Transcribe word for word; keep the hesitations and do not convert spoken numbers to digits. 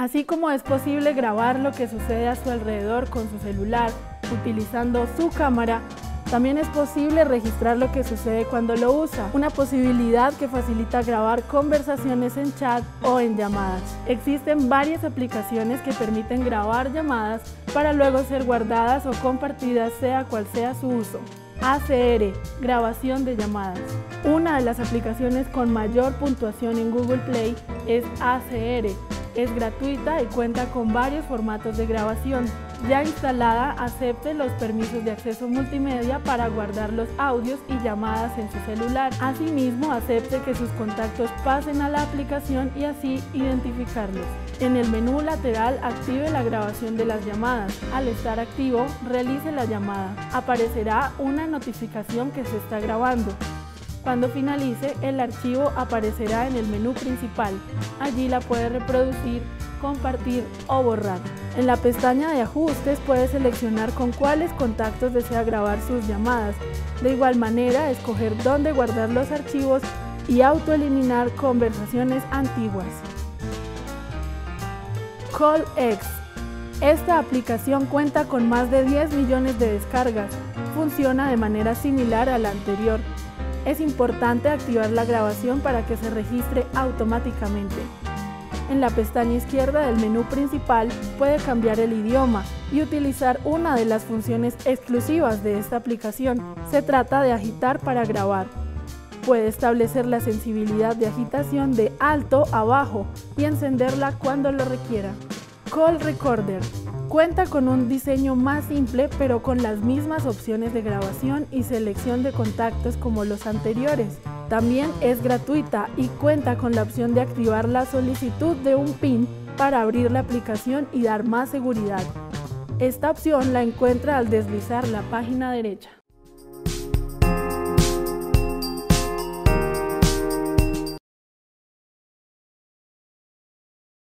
Así como es posible grabar lo que sucede a su alrededor con su celular utilizando su cámara, también es posible registrar lo que sucede cuando lo usa, una posibilidad que facilita grabar conversaciones en chat o en llamadas. Existen varias aplicaciones que permiten grabar llamadas para luego ser guardadas o compartidas sea cual sea su uso. A C R, grabación de llamadas. Una de las aplicaciones con mayor puntuación en Google Play es A C R. Es gratuita y cuenta con varios formatos de grabación. Ya instalada, acepte los permisos de acceso multimedia para guardar los audios y llamadas en su celular. Asimismo, acepte que sus contactos pasen a la aplicación y así identificarlos. En el menú lateral, active la grabación de las llamadas. Al estar activo, realice la llamada. Aparecerá una notificación que se está grabando. Cuando finalice, el archivo aparecerá en el menú principal. Allí la puede reproducir, compartir o borrar. En la pestaña de ajustes puede seleccionar con cuáles contactos desea grabar sus llamadas. De igual manera, escoger dónde guardar los archivos y autoeliminar conversaciones antiguas. CallX. Esta aplicación cuenta con más de diez millones de descargas. Funciona de manera similar a la anterior. Es importante activar la grabación para que se registre automáticamente. En la pestaña izquierda del menú principal puede cambiar el idioma y utilizar una de las funciones exclusivas de esta aplicación. Se trata de agitar para grabar. Puede establecer la sensibilidad de agitación de alto a bajo y encenderla cuando lo requiera. Call Recorder. Cuenta con un diseño más simple, pero con las mismas opciones de grabación y selección de contactos como los anteriores. También es gratuita y cuenta con la opción de activar la solicitud de un PIN para abrir la aplicación y dar más seguridad. Esta opción la encuentra al deslizar la página derecha.